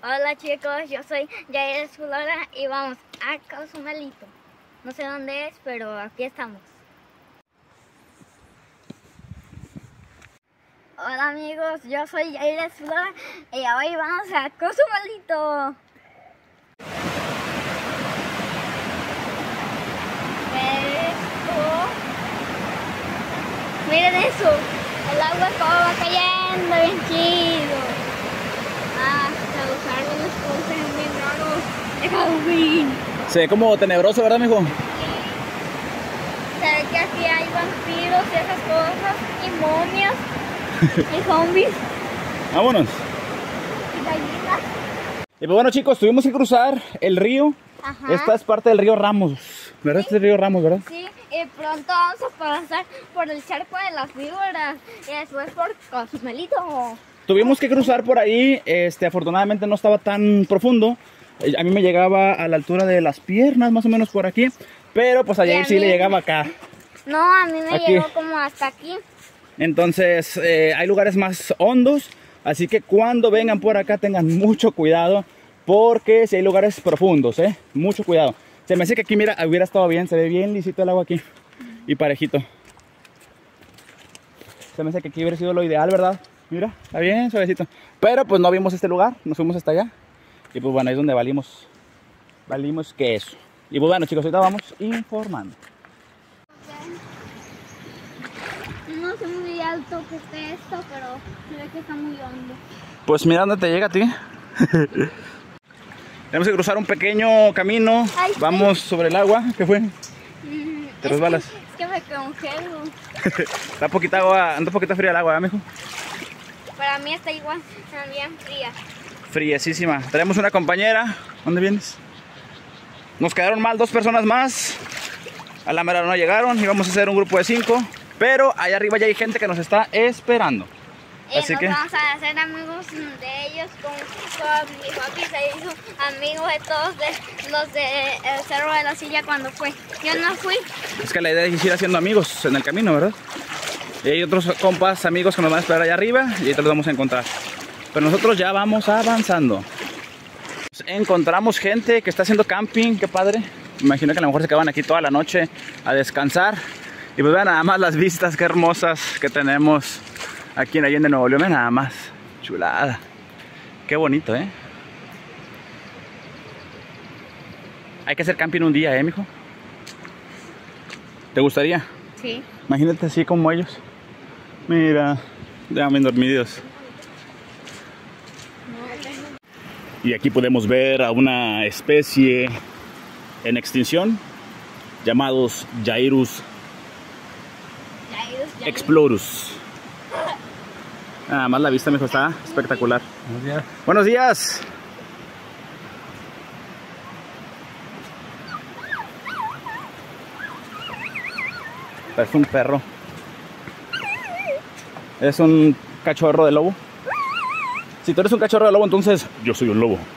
Hola chicos, yo soy Yair Zulora y vamos a Cozumelito. No sé dónde es, pero aquí estamos. Hola amigos, yo soy Yair Zulora y hoy vamos a Cozumelito. Miren eso, el agua como va cayendo, bien chido. Hasta usar unas cosas bien raros de Halloween. Se ve como tenebroso, ¿verdad, mijo? Sí. Se ve que aquí hay vampiros y esas cosas, y momias, y zombies, Vámonos. y gallinas. Y pues bueno, chicos, tuvimos que cruzar el río. Ajá. Esta es parte del río Ramos, ¿verdad? Sí. Este es el río Ramos, ¿verdad? Sí, y pronto vamos a pasar por el charco de las víboras y después por Cozumelito. Tuvimos que cruzar por ahí, afortunadamente no estaba tan profundo. A mí me llegaba a la altura de las piernas, más o menos por aquí. Pero pues a Yair sí le llegaba acá. No, a mí me Aquí. llegó como hasta aquí. Entonces hay lugares más hondos, así que cuando vengan por acá tengan mucho cuidado, porque si hay lugares profundos, mucho cuidado. Se me hace que aquí, mira, hubiera estado bien, se ve bien lisito el agua aquí y parejito. Se me hace que aquí hubiera sido lo ideal, ¿verdad? Mira, está bien suavecito. Pero pues no vimos este lugar, nos fuimos hasta allá. Y pues bueno, ahí es donde valimos queso. Y pues bueno, chicos, ahorita vamos informando. No sé muy alto que esté esto, pero se ve que está muy hondo. Pues mira dónde te llega a ti. Tenemos que cruzar un pequeño camino. Ay, sí. Vamos sobre el agua. ¿Qué fue? ¿Te resbalas? Es que me congelo. Está poquita agua, anda poquita fría el agua, mijo. Para mí está igual, también fría. Friesísima. Tenemos una compañera. ¿Dónde vienes? Nos quedaron mal 2 personas más. A la mera no llegaron. Íbamos a hacer un grupo de 5. Pero allá arriba ya hay gente que nos está esperando. Así Nos que vamos a hacer amigos de ellos, con mi papi se hizo amigos de todos los de Cerro de la Silla cuando fue. Yo no fui. es que la idea es ir haciendo amigos en el camino, ¿verdad? Y hay otros compas, amigos que nos van a esperar allá arriba y ahí te los vamos a encontrar. Pero nosotros ya vamos avanzando. Encontramos gente que está haciendo camping, qué padre. Me imagino que a lo mejor se quedan aquí toda la noche a descansar. Y pues vean nada más las vistas, qué hermosas que tenemos aquí en Allende, Nuevo León. Vean nada más, chulada. Qué bonito, Hay que hacer camping un día, mijo. ¿Te gustaría? Sí. Imagínate así como ellos. Mira, ya bien dormidos. Y aquí podemos ver a una especie en extinción llamados Yairus explorus. Nada más la vista, mijo, está espectacular. Buenos días. Buenos días. Es un perro. Es un cachorro de lobo. Si tú eres un cachorro de lobo, entonces yo soy un lobo.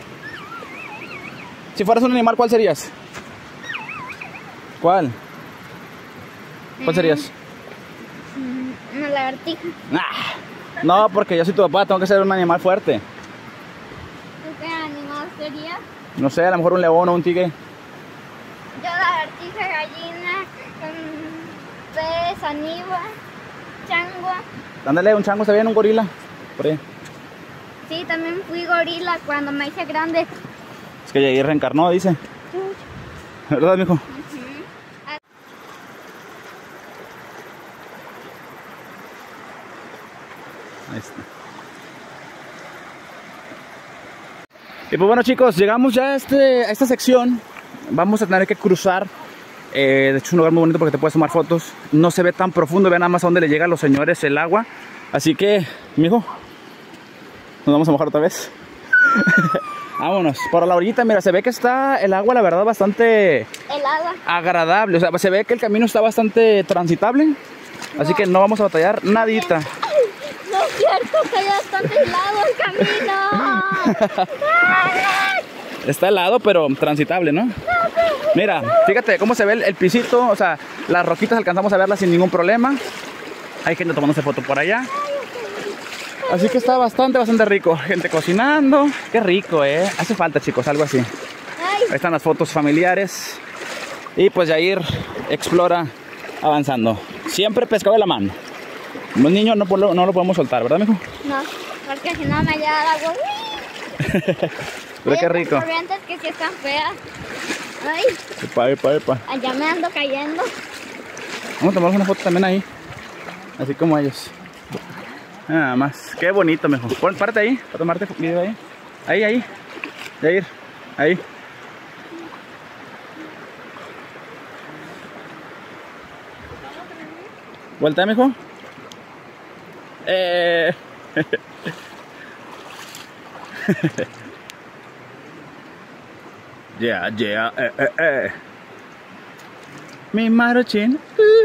Si fueras un animal, ¿cuál serías? ¿Cuál? ¿Cuál serías? Una lagartija. Nah. No, porque yo soy tu papá, tengo que ser un animal fuerte. ¿Tú qué animal serías? No sé, a lo mejor un león o un tigre. Yo lagartija, gallina, pez, aniba, changua. Ándale, un chango, se ve en un gorila. Por ahí. Sí, también fui gorila cuando me hice grande. Es que Yair reencarnó, dice. ¿Verdad, mijo? Ahí está. Y pues bueno, chicos, llegamos ya a esta sección. Vamos a tener que cruzar. De hecho es un lugar muy bonito porque te puedes tomar fotos. No se ve tan profundo, vean nada más a dónde le llega a los señores el agua. Así que, mijo, nos vamos a mojar otra vez. Vámonos. Por la orillita, mira, se ve que está el agua, la verdad, bastante Helada. agradable. O sea, se ve que el camino está bastante transitable. Así que no vamos a batallar nadita. No es cierto, que hay bastante helado el camino. Está helado, pero transitable, ¿no? Mira, fíjate cómo se ve el pisito. O sea, las roquitas alcanzamos a verlas sin ningún problema. Hay gente tomándose foto por allá. Así que está bastante rico. Gente cocinando. Qué rico, hace falta, chicos, algo así. Ay, Ahí están las fotos familiares. Y pues Yair explora avanzando. Siempre pescado de la mano. Los niños no lo podemos soltar, ¿verdad, mijo? no, porque si no me llega el agua. Pero qué rico. Las corrientes que sí están feas. Ay, Epa. allá me ando cayendo. Vamos a tomar una foto también ahí. Así como ellos. Nada más. Qué bonito, mijo. Párate ahí, para tomarte video ahí. Ahí. Yair, ahí. Vuelta, mijo. Yeah. Mi maruchin.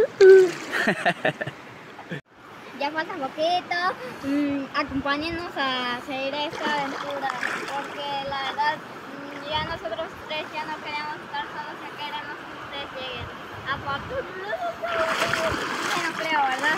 Ya falta poquito. Acompáñenos a hacer esta aventura. Porque la verdad, ya nosotros tres ya no queremos estar solos, ya queremos que ustedes lleguen. A poco. No creo, ¿verdad?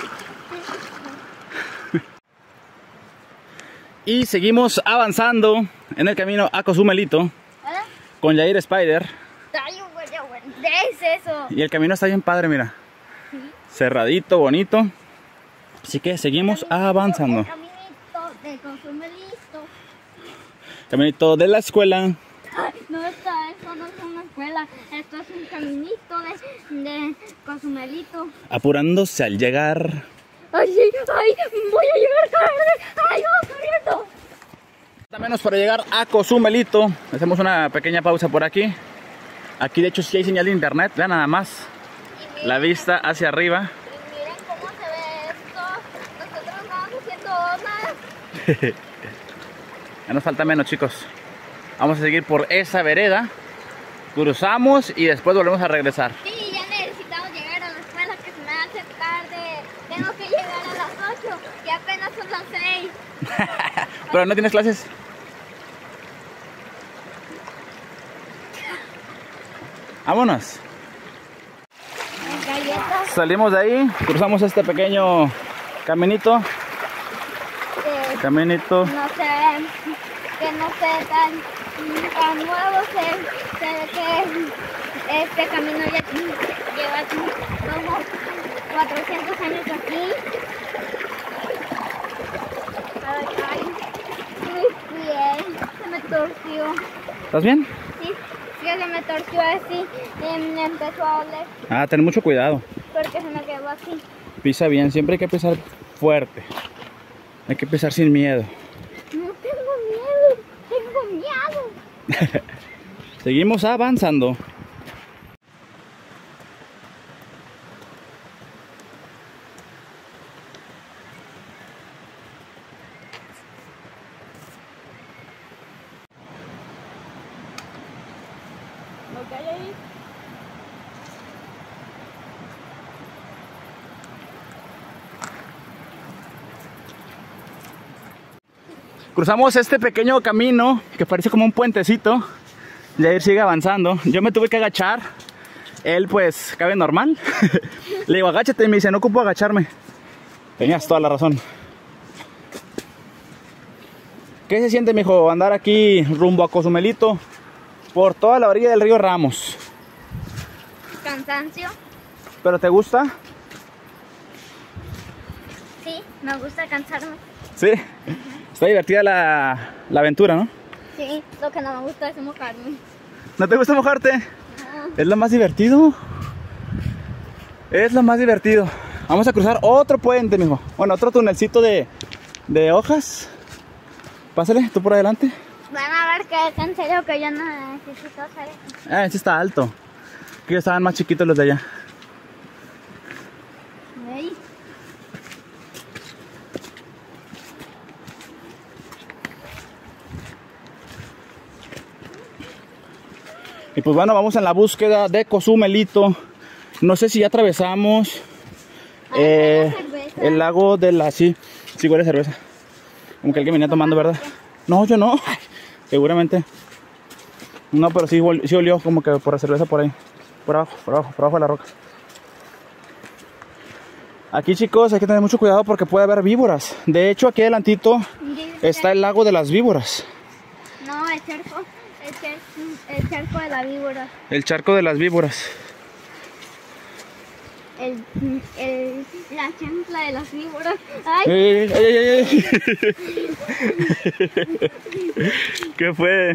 Y seguimos avanzando en el camino a Cozumelito con Yair Spider. ¿Qué es eso? Y el camino está bien padre, mira. Cerradito, bonito. Así que seguimos avanzando. El caminito de Cozumelito. Caminito de la escuela. Ay, no está, esto no es una escuela. Esto es un caminito de Cozumelito. Apurándose al llegar. Ay, voy a llegar tarde. Ay, vamos corriendo. Menos para llegar a Cozumelito. Hacemos una pequeña pausa por aquí. Aquí de hecho sí hay señal de internet. Vean nada más la vista hacia arriba. Y miren cómo se ve esto. Nosotros vamos haciendo olas. Ya nos falta menos, chicos. Vamos a seguir por esa vereda. Cruzamos y después volvemos a regresar. Sí, ya necesitamos llegar a la escuela, que se me hace tarde. Tengo que llegar a las 8 y apenas son las 6. ¿Pero no tienes clases? Vámonos. Galletas Salimos de ahí, cruzamos este pequeño caminito. Caminito. no se ven, que no se ve tan nuevo. Se ve que este camino ya lleva como 400 años aquí. Ay, muy bien, se me torció. ¿Estás bien? Sí, que se me torció así y me empezó a oler Ah, ten mucho cuidado. porque se me quedó así. Pisa bien, siempre hay que pisar fuerte. Hay que pisar sin miedo. No tengo miedo. Seguimos avanzando. Lo que hay ahí. Cruzamos este pequeño camino que parece como un puentecito. Yair sigue avanzando. Yo me tuve que agachar. Él pues cabe normal. Le digo, agáchate, y me dice, no ocupo agacharme. Tenías toda la razón. ¿Qué se siente, mijo, andar aquí rumbo a Cozumelito por toda la orilla del río Ramos? Cansancio. ¿Pero te gusta? Sí, me gusta cansarme. Sí. Está divertida la aventura, ¿no? Sí, lo que no me gusta es mojarme. ¿No te gusta mojarte? No. Es lo más divertido. Es lo más divertido. Vamos a cruzar otro puente, mijo. Bueno, otro tunelcito de hojas. Pásale, tú por adelante. Van a ver que es en serio que yo no necesito hacer eso. Ah, ese está alto. Que estaban más chiquitos los de allá. Ey. Y pues bueno, vamos en la búsqueda de Cozumelito. No sé si ya atravesamos el lago de la... Sí huele a cerveza. Como que alguien venía tomando, ¿verdad? No, yo no. Seguramente. No, pero sí olió como que por la cerveza por ahí. Por abajo de la roca. Aquí, chicos, hay que tener mucho cuidado porque puede haber víboras. De hecho, aquí adelantito está el lago de las víboras. No, el charco de la víbora. El charco de las víboras. La chancla de las víboras. ¡Ay! ¡Ey, ey, ey, ey! ¿Qué fue?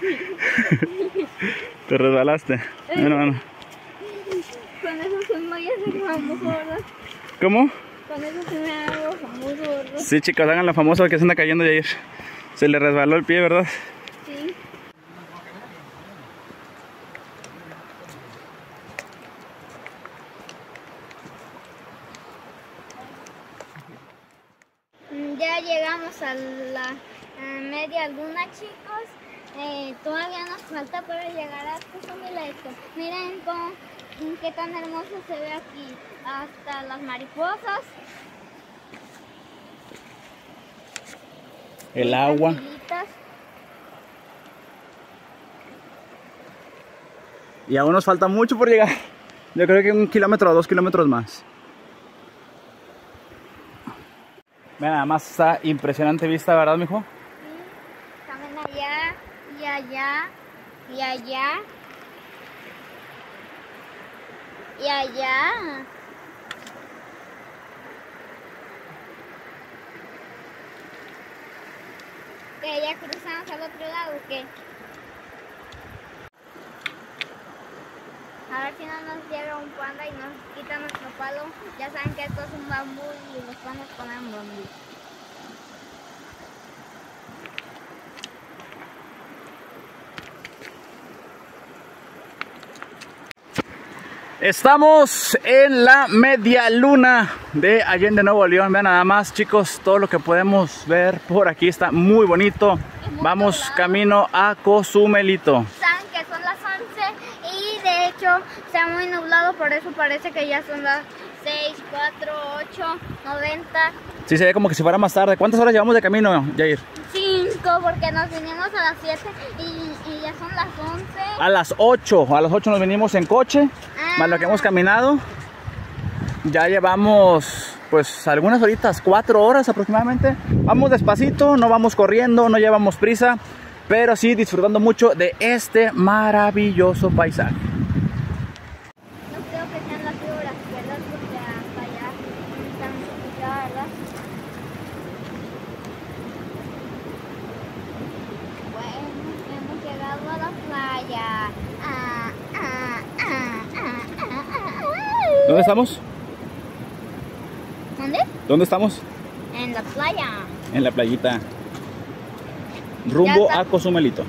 Te resbalaste. Bueno. Con eso se me vaya a hacer famoso, ¿verdad? ¿Cómo? Con eso se me hago famoso, ¿verdad? Sí, chicos, hagan la famosa que se anda cayendo Yair. Se le resbaló el pie, ¿verdad? Sí. Ya llegamos a la media luna, chicos. Todavía nos falta para llegar a Cozumeleto. Miren qué tan hermoso se ve aquí. Hasta las mariposas. El agua. Tranquilitas. Y aún nos falta mucho por llegar. Yo creo que 1 kilómetro o 2 kilómetros más. Mira, nada más esta impresionante vista, ¿verdad, mijo? Sí, también allá y allá y allá y allá. ¿Que ya cruzamos al otro lado o qué? A ver si no nos llega un panda y nos quita nuestro palo. Ya saben que esto es un bambú y los pandas comen bambú. Estamos en la media luna de Allende, Nuevo León. Vean nada más, chicos, todo lo que podemos ver por aquí está muy bonito. Vamos nublado. Camino a Cozumelito. Saben que son las 11 y de hecho está muy nublado, por eso parece que ya son las 6, 4, 8, 90. Sí, se ve como que si fuera más tarde. ¿Cuántas horas llevamos de camino, Yair? 5, porque nos vinimos a las 7 y ya son las 11. A las 8. A las 8 nos venimos en coche, más lo que hemos caminado. Ya llevamos pues algunas horitas, 4 horas aproximadamente. Vamos despacito, no vamos corriendo, no llevamos prisa, pero sí disfrutando mucho de este maravilloso paisaje. No creo que sean las horas, ¿verdad? Porque hasta allá están ya, ¿verdad? Bueno, hemos llegado a la playa. ¿Dónde estamos? ¿Dónde? ¿Dónde estamos? En la playa. En la playita. Rumbo Ya está. a Cozumelito.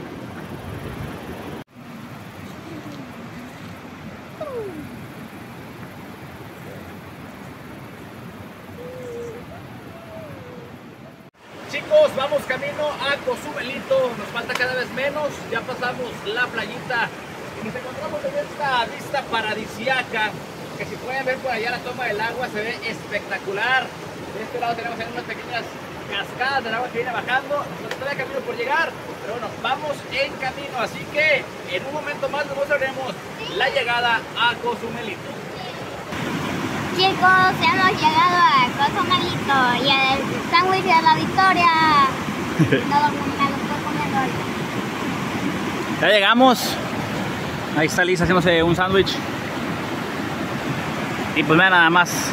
Chicos, vamos camino a Cozumelito. Nos falta cada vez menos. Ya pasamos la playita y nos encontramos en esta vista paradisiaca. Que si pueden ver por allá la toma del agua se ve espectacular. De este lado tenemos ahí unas pequeñas cascadas del agua que viene bajando. Nos queda camino por llegar, pero bueno, vamos en camino. Así que en un momento más nos mostraremos la llegada a Cozumelito. Chicos, hemos llegado a Cozumelito y el sándwich de la Victoria. No me lo estoy comiendo ahorita. Ya llegamos. Ahí está Lisa haciéndose un sándwich. Y pues vean nada más.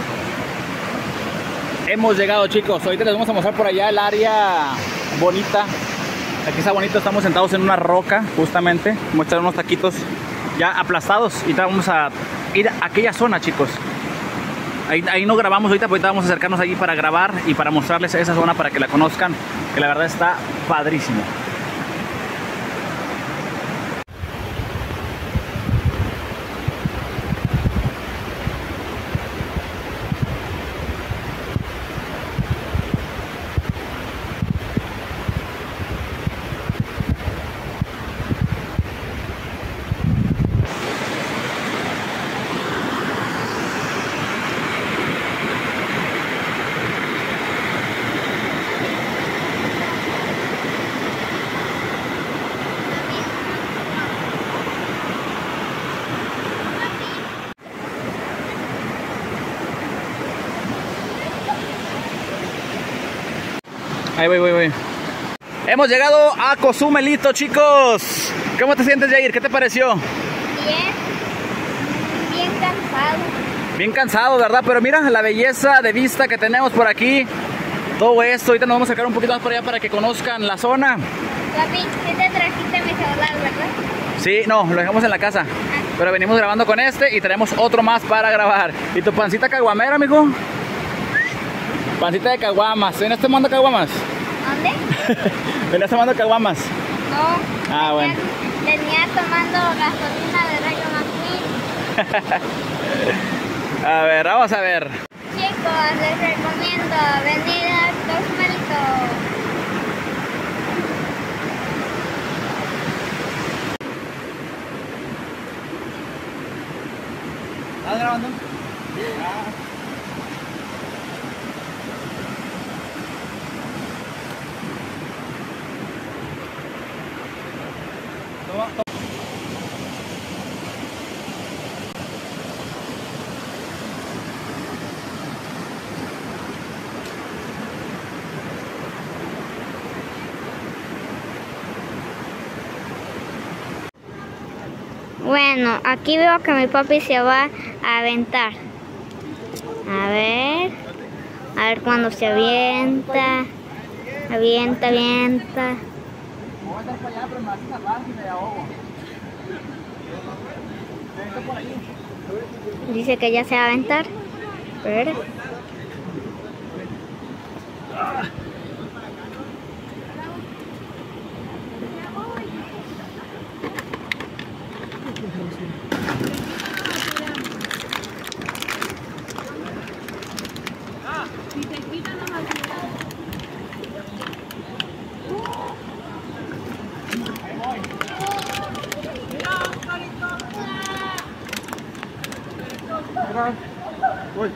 Hemos llegado, chicos. Ahorita les vamos a mostrar por allá el área bonita. Aquí está bonito, estamos sentados en una roca justamente. Vamos a echar unos taquitos ya aplastados. Y ahorita vamos a ir a aquella zona, chicos. Ahí no grabamos ahorita, porque ahorita vamos a acercarnos allí para grabar y para mostrarles esa zona para que la conozcan, que la verdad está padrísimo. Ahí voy. Hemos llegado a Cozumelito, chicos. ¿Cómo te sientes, Yair? ¿Qué te pareció? Bien cansado. Bien cansado, ¿verdad? Pero mira la belleza de vista que tenemos por aquí. Todo esto, ahorita nos vamos a sacar un poquito más para allá para que conozcan la zona. Papi, ¿sí te trajiste mi celular, verdad? Sí, no, lo dejamos en la casa. Pero venimos grabando con este y traemos otro más para grabar. ¿Y tu pancita caguamera, mijo? Pancita de caguamas. ¿Vienes tomando caguamas? ¿Dónde? ¿Vienes tomando caguamas? No. Ah, bueno. Venía tomando gasolina de Rayo McQueen. A ver, vamos a ver. Chicos, les recomiendo venir a Cozumelito. ¿Estás grabando? Bueno, aquí veo que mi papi se va a aventar. A ver cuando se avienta. Avienta. Voy a estar para allá, pero me hace una barca y me ahogo. Por ahí. Dice que ya se va a aventar. Pero... Voy.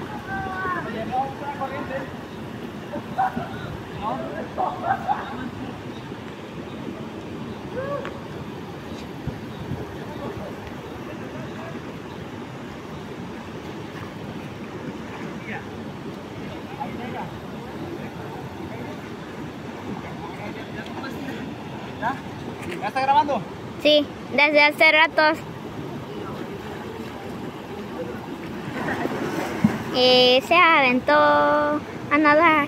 ¿Ya está grabando? Sí, desde hace ratos. Y se aventó a nadar.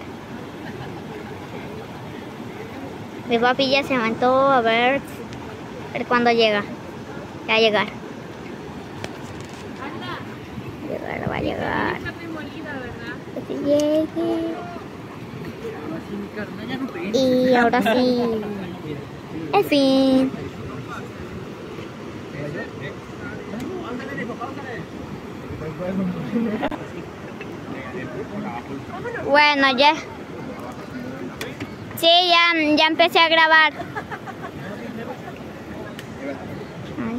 Mi papi ya se aventó a ver cuándo llega. Ya va a llegar. Va a llegar. Que sí llegue. Y ahora sí. En fin. Bueno, ya. Sí, ya empecé a grabar. Ay.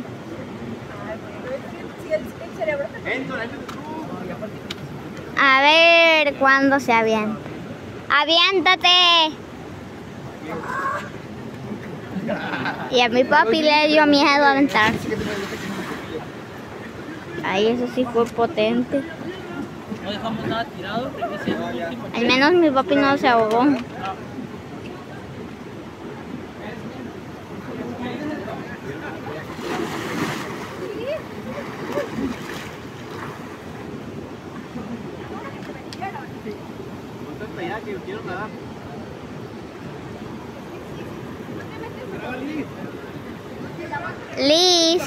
A ver cuándo se avienta. ¡Aviéntate! Y a mi papi le dio miedo aventarse. Ay, eso sí fue potente. No dejamos nada tirado. Al menos mi papi no se ahogó. Liz.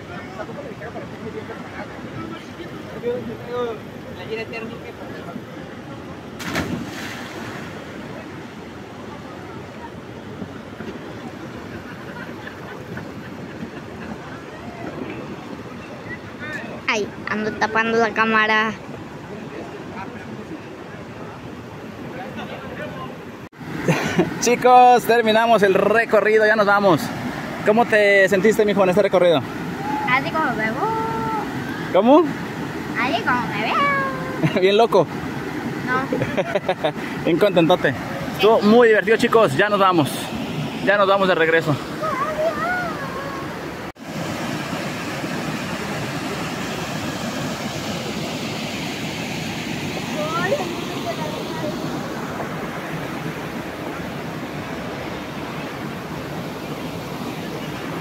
Ay, ando tapando la cámara. Chicos, terminamos el recorrido, ya nos vamos. ¿Cómo te sentiste, mijo, en este recorrido? Así como me veo. ¿Cómo? Así como me veo. Bien loco. No. Bien contentote. Estuvo muy divertido, chicos. Ya nos vamos. Ya nos vamos de regreso.